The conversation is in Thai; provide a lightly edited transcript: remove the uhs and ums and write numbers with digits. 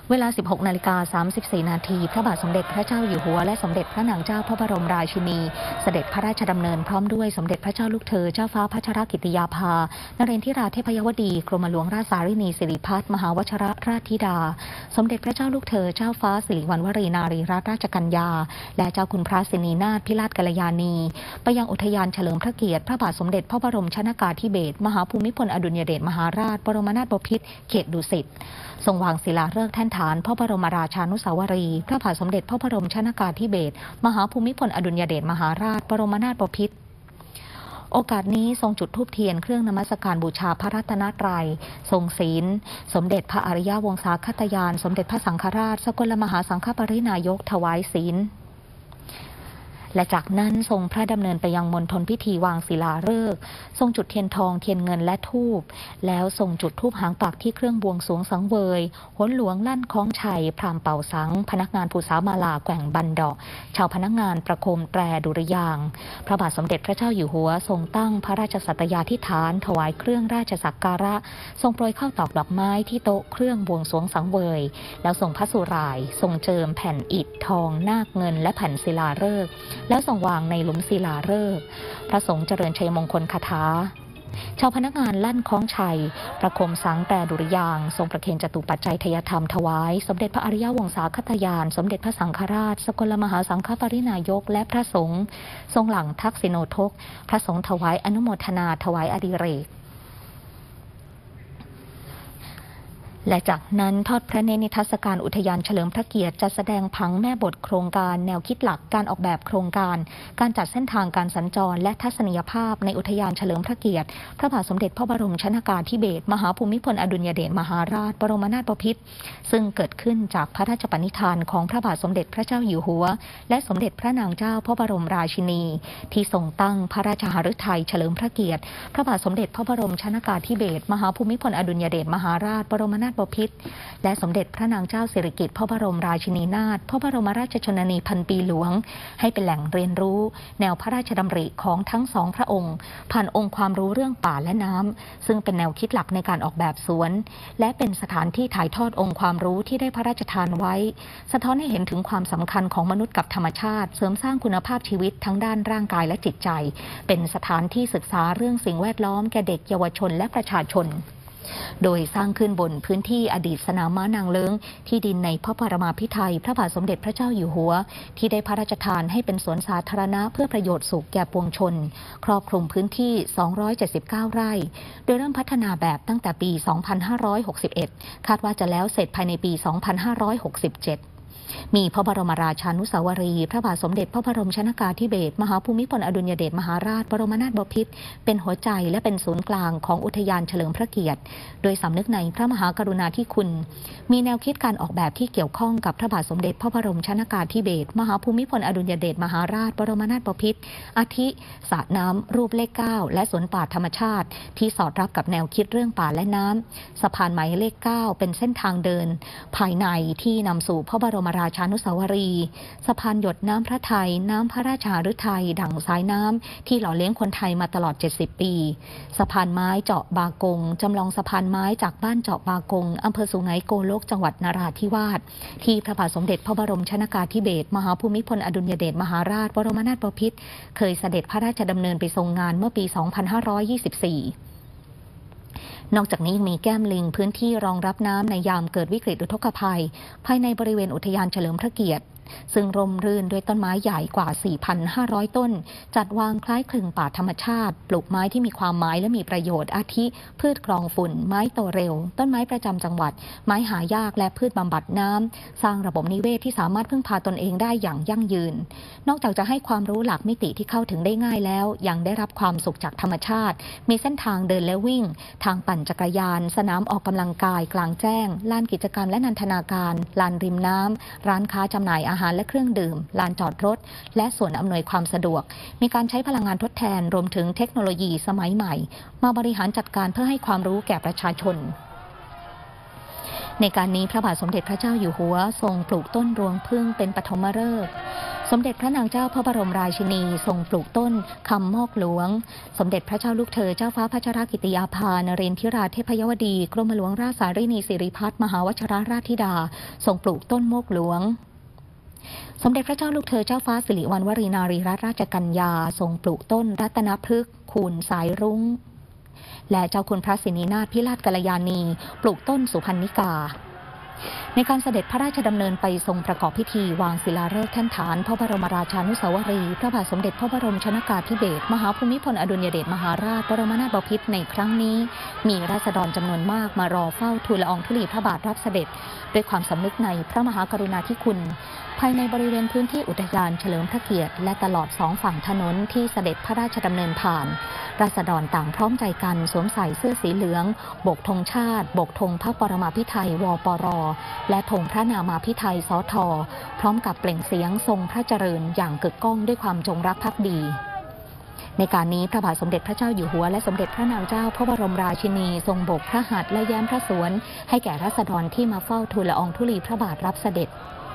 เวลา 16:34 นาทีพระบาทสมเด็จพระเจ้าอยู่หัวและสมเด็จพระนางเจ้าพระบรมราชินีเสด็จพระราชดำเนินพร้อมด้วยสมเด็จพระเจ้าลูกเธอเจ้าฟ้าพัชรกิติยาภานเรนทิราเทพยวดีกรมหลวงราชสารินีสิริพัฒน์มหาวชรราชธิดาสมเด็จพระเจ้าลูกเธอเจ้าฟ้าสิริวัณวรีนารีรัตนราชกัญญาและเจ้าคุณพระสินีนาถพิราชกัลยาณีไปยังอุทยานเฉลิมพระเกียรติพระบาทสมเด็จพระบรมชนกาธิเบศรมหาภูมิพลอดุลยเดชมหาราชบรมนาถบพิตรเขตดุสิตทรงวางศิลาฤกษ์แท่นฐานพระบรมราชานุสาวรีย์พระบาทสมเด็จพระบรมชนกาธิเบศรมหาภูมิพลอดุลยเดชมหาราชบรมนาถบพิตรโอกาสนี้ทรงจุดธูปเทียนเครื่องนมัสการบูชาพระรัตนตรัยทรงศีลสมเด็จพระอริยวงศาคตยานสมเด็จพระสังฆราชสกลมหาสังฆปรินายกถวายศีลและจากนั้นทรงพระดำเนินไปยังมณฑลพิธีวางศิลาฤกษ์ทรงจุดเทียนทองเทียนเงินและธูปแล้วทรงจุดธูปหางปักที่เครื่องบวงสรวงสังเวยหนหลวงลั่นคล้องชัยพราหมณ์เป่าสังพนักงานภูษามาลาแกว่งบันดอกชาวพนักงานประโคมแตรดุริยางค์พระบาทสมเด็จพระเจ้าอยู่หัวทรงตั้งพระราชสัตยาธิษฐานถวายเครื่องราชสักการะทรงโปรยข้าวตอกดอกไม้ที่โต๊ะเครื่องบวงสรวงสังเวยแล้วทรงพระสุร่ายทรงเจิมแผ่นอิฐทองนาคเงินและแผ่นศิลาฤกษ์แล้วทรงวางในหลุมศิลาฤกษ์พระสงฆ์เจริญชัยมงคลคาถาชาวพนักงานลั่นคล้องชัยประโคมสังแต่ดุริยางค์ทรงประเคนจตุปัจจัยทยธรรมถวายสมเด็จพระอริยวงศาคตยานสมเด็จพระสังฆราชสกลมหาสังฆปรินายกและพระสงฆ์ทรงหลั่งทักษิโนทกพระสงฆ์ถวายอนุโมทนาถวายอดิเรกและจากนั้นทอดพระเนตรนิทรรศการอุทยานเฉลิมพระเกียรติจัดแสดงผังแม่บทโครงการแนวคิดหลักการออกแบบโครงการการจัดเส้นทางการสัญจรและทัศนียภาพในอุทยานเฉลิมพระเกียรติพระบาทสมเด็จพระบรมชนกาธิเบศรมหาภูมิพลอดุลยเดชมหาราชบรมนาถบพิตรซึ่งเกิดขึ้นจากพระราชปณิธานของพระบาทสมเด็จพระเจ้าอยู่หัวและสมเด็จพระนางเจ้าพระบรมราชินีที่ทรงตั้งพระราชหฤทัยเฉลิมพระเกียรติพระบาทสมเด็จพระบรมชนกาธิเบศรมหาภูมิพลอดุลยเดชมหาราชบรมนาถบพิตรและสมเด็จพระนางเจ้าสิริกิติ์พระบรมราชินีนาถพระบรมราชชนนีพันปีหลวงให้เป็นแหล่งเรียนรู้แนวพระราชดำริของทั้งสองพระองค์ผ่านองค์ความรู้เรื่องป่าและน้ำซึ่งเป็นแนวคิดหลักในการออกแบบสวนและเป็นสถานที่ถ่ายทอดองค์ความรู้ที่ได้พระราชทานไว้สะท้อนให้เห็นถึงความสำคัญของมนุษย์กับธรรมชาติเสริมสร้างคุณภาพชีวิตทั้งด้านร่างกายและจิตใจเป็นสถานที่ศึกษาเรื่องสิ่งแวดล้อมแก่เด็กเยาวชนและประชาชนโดยสร้างขึ้นบนพื้นที่อดีตสนามม้านางเลิ้งที่ดินในพระปรมาภิไธยพระบาทสมเด็จพระเจ้าอยู่หัวที่ได้พระราชทานให้เป็นสวนสาธารณะเพื่อประโยชน์สุขแก่ปวงชนครอบคลุมพื้นที่279ไร่โดยเริ่มพัฒนาแบบตั้งแต่ปี 2561 คาดว่าจะแล้วเสร็จภายในปี 2567มีพระบรมราชานุสาวรีย์พระบาทสมเด็จพระบรมชนกาธิเบศรมหาภูมิพลอดุลยเดชมหาราชบรมนาถบพิตรเป็นหัวใจและเป็นศูนย์กลางของอุทยานเฉลิมพระเกียรติโดยสำนึกในพระมหากรุณาธิคุณมีแนวคิดการออกแบบที่เกี่ยวข้องกับพระบาทสมเด็จพระบรมชนกาธิเบศรมหาภูมิพลอดุลยเดชมหาราชบรมนาถบพิตรอาทิสระน้ำรูปเลข 9และสวนป่าธรรมชาติที่สอดรับกับแนวคิดเรื่องป่าและน้ำสะพานหมายเลข 9เป็นเส้นทางเดินภายในที่นำสู่พระบรมราชานุสาวรีย์สะพานหยดน้ำพระทัยน้ำพระราชาฤทัยดั่งสายน้ำที่หล่อเลี้ยงคนไทยมาตลอด70ปีสะพานไม้เจาะบากงจำลองสะพานไม้จากบ้านเจาะบากงอำเภอสุไหงโกลกจังหวัดนราธิวาสที่พระบาทสมเด็จพระบรมชนกาธิเบศรมหาภูมิพลอดุลยเดชมหาราชบรมนาถบพิตรเคยเสด็จพระราชดำเนินไปทรงงานเมื่อปี 2524นอกจากนี้ยังมีแก้มลิงพื้นที่รองรับน้ำในยามเกิดวิกฤตอุทกภัยภายในบริเวณอุทยานเฉลิมพระเกียรติซึ่งร่มรื่นด้วยต้นไม้ใหญ่กว่า 4,500 ต้นจัดวางคล้ายคลึงป่าธรรมชาติปลูกไม้ที่มีความหมายและมีประโยชน์อาทิพืชกรองฝุ่นไม้โตเร็วต้นไม้ประจำจังหวัดไม้หายากและพืชบำบัดน้ำสร้างระบบนิเวศที่สามารถพึ่งพาตนเองได้อย่างยั่งยืนนอกจากจะให้ความรู้หลักมิติที่เข้าถึงได้ง่ายแล้วยังได้รับความสุขจากธรรมชาติมีเส้นทางเดินและวิ่งทางปั่นจักรยานสนามออกกำลังกายกลางแจ้งลานกิจกรรมและนันทนาการลานริมน้ำร้านค้าจำหน่ายอาหารและเครื่องดื่มลานจอดรถและส่วนอำนวยความสะดวกมีการใช้พลังงานทดแทนรวมถึงเทคโนโลยีสมัยใหม่มาบริหารจัดการเพื่อให้ความรู้แก่ประชาชนในการนี้พระบาทสมเด็จพระเจ้าอยู่หัวทรงปลูกต้นรวงผึ้งเป็นปฐมฤกษ์สมเด็จพระนางเจ้าพระบรมราชินีทรงปลูกต้นคำมอกหลวงสมเด็จพระเจ้าลูกเธอเจ้าฟ้าพัชรกิติยาภานเรนทิราเทพยวดีกรมหลวงราชสารีนีสิริพัฒน์มหาวชิรราชธิดาทรงปลูกต้นโมกหลวงสมเด็จพระเจ้าลูกเธอเจ้าฟ้าสิริวัณวรีนารีรัตนราชกัญญาทรงปลูกต้นรัตนพฤกษ์คูณสายรุ้งและเจ้าคุณพระสินีนาถพิราชกัลยาณีปลูกต้นสุพรรณิกาในการเสด็จพระราชดำเนินไปทรงประกอบพิธีวางศิลาฤกษ์แท่นฐานพระบรมราชานุสาวรีย์พระบาทสมเด็จพระบรมชนกาธิเบศรมหาภูมิพลอดุลยเดชมหาราชบรมนาถบพิตรในครั้งนี้มีราษฎรจำนวนมากมารอเฝ้าทูลละอองธุลีพระบาทรับเสด็จด้วยความสำนึกในพระมหากรุณาธิคุณภายในบริเวณพื้นที่อุทยานเฉลิมพระเกียรติและตลอดสองฝั่งถนนที่เสด็จพระราชดำเนินผ่านราษฎรต่างพร้อมใจกันสวมใส่เสื้อสีเหลืองโบกธงชาติโบกธงพระปรมาภิไธยวปรและธงพระนามาภิไธยสทพร้อมกับเปล่งเสียงทรงพระเจริญอย่างกึกก้องด้วยความจงรักภักดีในการนี้พระบาทสมเด็จพระเจ้าอยู่หัวและสมเด็จพระนางเจ้าพระบรมราชินีทรงโบกพระหัตถ์และแย้มพระสวนให้แก่ราษฎรที่มาเฝ้าทูลละอองธุลีพระบาทรับเสด็จ